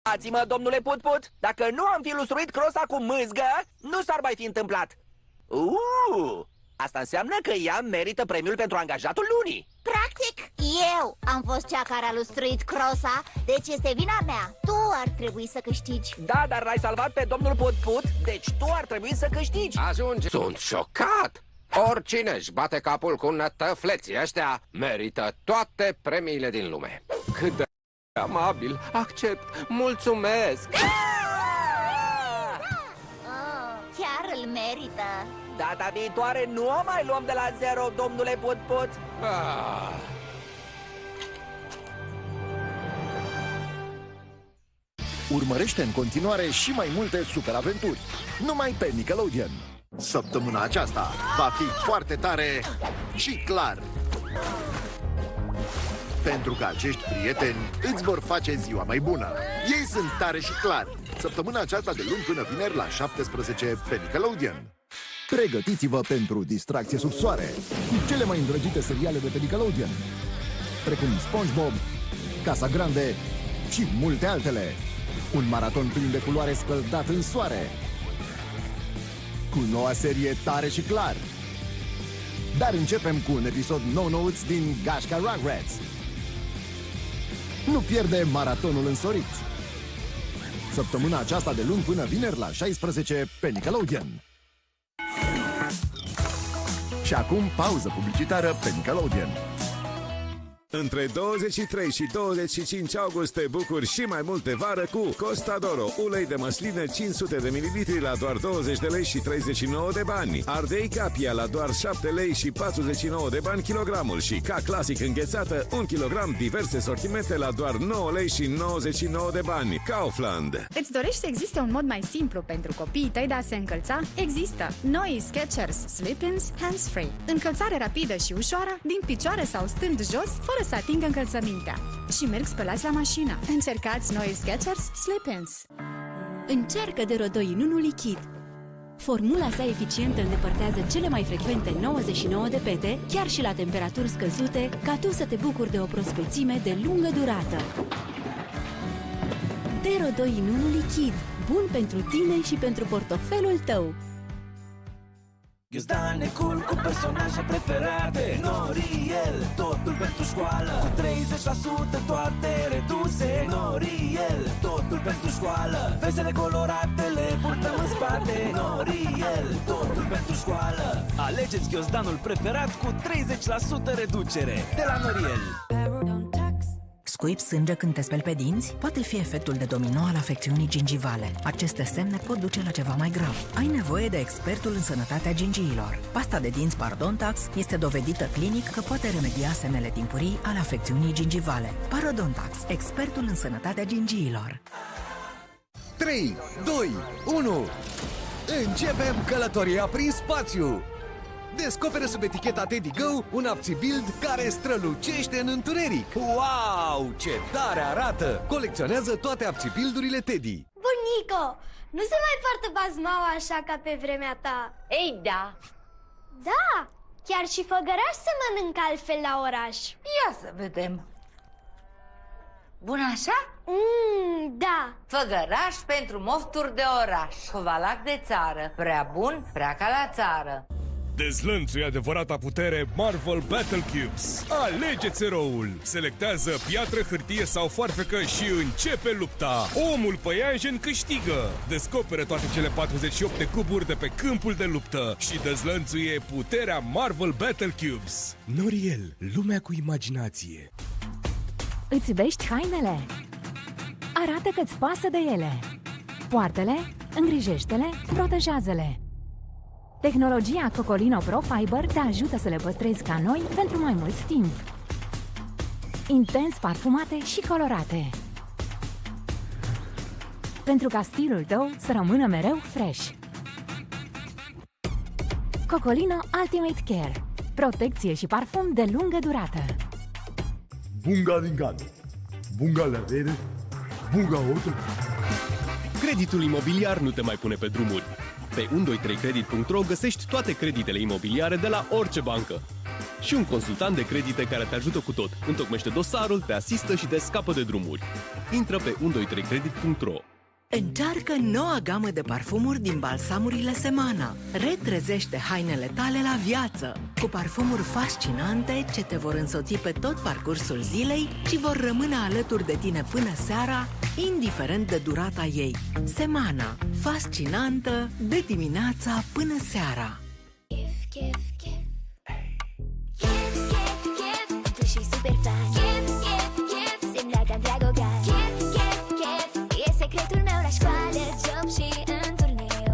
Ascultați-mă, domnule Put-Put, dacă nu am fi lustruit crosa cu mâzgă, nu s-ar mai fi întâmplat. Asta înseamnă că ea merită premiul pentru angajatul lunii. Practic, eu am fost cea care a lustruit crosa, deci este vina mea. Tu ar trebui să câștigi. Da, dar l-ai salvat pe domnul Put-Put, deci tu ar trebui să câștigi. Ajunge. Sunt șocat. Oricine își bate capul cu nătăfleții ăștia merită toate premiile din lume. Cât de amabil. Accept. Mulțumesc. Chiar îl merită. Data viitoare nu o mai luăm de la zero, domnule Put-Put. Urmărește în continuare și mai multe superaventuri, numai pe Nickelodeon. Săptămâna aceasta va fi foarte tare și clar, pentru că acești prieteni îți vor face ziua mai bună. Ei sunt tare și clar. Săptămâna aceasta de luni până vineri la 17 pe Nickelodeon. Pregătiți-vă pentru distracție sub soare cu cele mai îndrăgite seriale de pe Nickelodeon, precum SpongeBob, Casa Grande și multe altele. Un maraton plin de culoare scăldat în soare, cu noua serie Tare și Clar. Dar începem cu un episod nou-nouț din Gașca Rugrats. Nu pierde maratonul însorit. Săptămâna aceasta de luni până vineri la 16 pe Nickelodeon. Și acum pauză publicitară pe Nickelodeon. Între 23 și 25 august te bucuri și mai mult de vară cu Costa d'Oro, ulei de măsline 500 de ml la doar 20 de lei și 39 de bani. Ardei Capia la doar 7 lei și 49 de bani kilogramul și Ca Clasic înghețată 1 kg diverse sortimente la doar 9 lei și 99 de bani. Kaufland. Îți dorești să existe un mod mai simplu pentru copiii tăi de a se încălța? Există! Noi Skechers Slip-ins Hands-Free. Încălțare rapidă și ușoară, din picioare sau stând jos, fără să atingă încălțămintea. Și merg spălați la mașină. Încercați noi Skechers Slip-ins. Încearcă Derodoi în 1 lichid. Formula sa eficientă îndepărtează cele mai frecvente 99 de pete, chiar și la temperaturi scăzute, ca tu să te bucuri de o prospețime de lungă durată. Derodoi în 1 lichid. Bun pentru tine și pentru portofelul tău. Ghiozdan e cool cu personaje preferate. Noriel, totul pentru școală, cu 30% toate reduse. Noriel, totul pentru școală, vesele colorate le purtăm în spate. Noriel, totul pentru școală. Alegeți ghiozdanul preferat cu 30% reducere de la Noriel. Scuip sânge când te speli pe dinți? Poate fi efectul de domino al afecțiunii gingivale. Aceste semne pot duce la ceva mai grav. Ai nevoie de expertul în sănătatea gingiilor. Pasta de dinți Parodontax este dovedită clinic că poate remedia semnele timpurii ale afecțiunii gingivale. Parodontax, expertul în sănătatea gingiilor. 3, 2, 1. Începem călătoria prin spațiu! Descoperă sub eticheta Teddy Go un Apțibild care strălucește în întuneric. Wow, ce tare arată! Colecționează toate Apțibildurile Teddy. Bunico, nu se mai poartă bazmaua așa ca pe vremea ta. Ei, da. Da, chiar și făgăraș se mănâncă altfel la oraș. Ia să vedem. Bun așa? Da. Făgăraș pentru mofturi de oraș. Covalac de țară. Prea bun, prea ca la țară. Dezlănțuie adevărata putere Marvel Battle Cubes. Alegeți eroul, selectează piatră, hârtie sau foarfecă și începe lupta. Omul păianjen câștigă. Descoperă toate cele 48 de cuburi de pe câmpul de luptă și dezlănțuie puterea Marvel Battle Cubes. Noriel, lumea cu imaginație. Îți iubești hainele? Arată că-ți pasă de ele. Poartă-le, îngrijește-le, protejează-le. Tehnologia Cocolino Pro Fiber te ajută să le păstrezi ca noi pentru mai mult timp. Intens parfumate și colorate. Pentru ca stilul tău să rămână mereu fresh. Cocolino Ultimate Care. Protecție și parfum de lungă durată. Bunga Lingan, Bunga la vede, Bunga auto. Creditul imobiliar nu te mai pune pe drumuri. Pe 123credit.ro găsești toate creditele imobiliare de la orice bancă. și un consultant de credite care te ajută cu tot. Întocmește dosarul, te asistă și te scapă de drumuri. Intră pe 123credit.ro. Încearcă noua gamă de parfumuri din balsamurile Semana. Retrezește hainele tale la viață cu parfumuri fascinante ce te vor însoți pe tot parcursul zilei și vor rămâne alături de tine până seara, indiferent de durata ei. Semana. Fascinantă de dimineața până seara. Tu și super fan. Semna ca Dragogan. E secretul meu la școală, job și în turneu.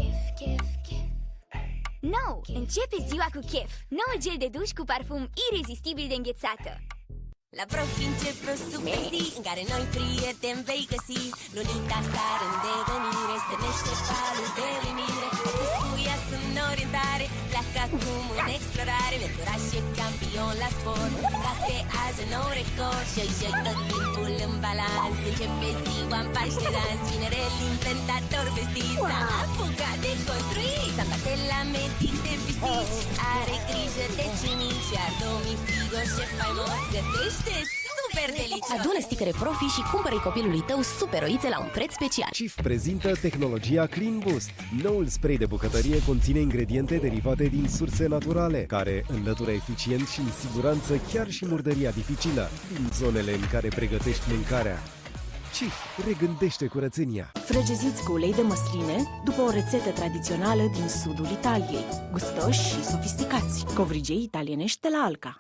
Nou! Începe ziua cu chef. Nou gel de duș cu parfum irezistibil de înghețată. La Profi începe o super zi în care noi prieteni vei găsi. Lunita star în devenire, stănește palul de uimire. Scuia sunt orientare, pleacă acum în explorare. Mentoraș e campion la sport, bate azi un nou record. Și-i tot timpul în balans, începe ziua în pași de dans. Vinerel inventator vestit, s-a apucat de construit. S-a bate la medic de pisici, are grijă de cinici. Iar domnii Figo, șef faimos, gătește super delicios. Adună sticăre Profi și cumpără-i copilului tău super oițe la un preț special. Cif prezintă tehnologia Clean Boost. Noul spray de bucătărie conține ingrediente derivate din surse naturale, care înlătură eficient și în siguranță chiar și murdăria dificilă din zonele în care pregătești mâncarea. Cif regândește curățenia. Frăgeziți cu ulei de măsline după o rețetă tradițională din sudul Italiei. Gustoși și sofisticați. Covrigei italienești de la Alca.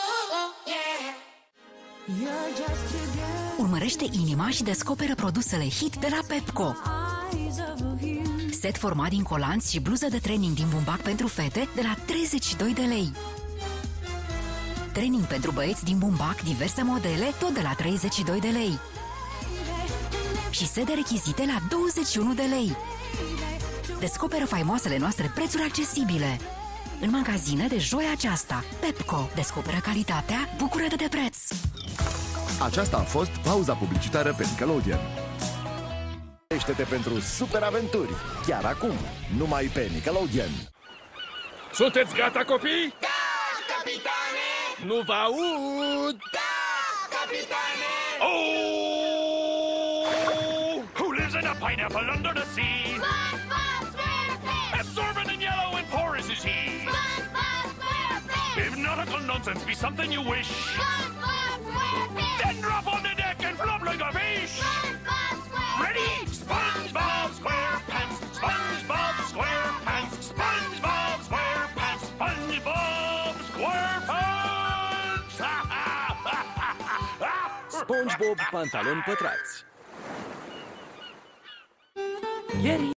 Urmărește inima și descoperă produsele hit de la Pepco. Set format din colanți și bluză de training din bumbac pentru fete de la 32 de lei. Training pentru băieți din bumbac, diverse modele, tot de la 32 de lei. Și set de rechizite la 21 de lei. Descoperă faimoasele noastre prețuri accesibile. În magazine de joia aceasta. Pepco. Descoperă calitatea, bucură-te de preț. Aceasta a fost pauza publicitară pe Nickelodeon. Crește-te pentru super aventuri, chiar acum, numai pe Nickelodeon. Sunteți gata, copii? Da, capitane! Nu vă aud! Da, capitane! Oh! Who lives in a pineapple under the sea? SpongeBob SquarePants! Absorbent and yellow and porous is he. SpongeBob SquarePants! If nautical nonsense be something you wish, SpongeBob SquarePants! then drop on the deck and flop like a fish. SpongeBob SquarePants! Ready? SpongeBob SquarePants, SpongeBob SquarePants, SpongeBob SquarePants, SpongeBob SquarePants! SpongeBob pantaloni pătrați.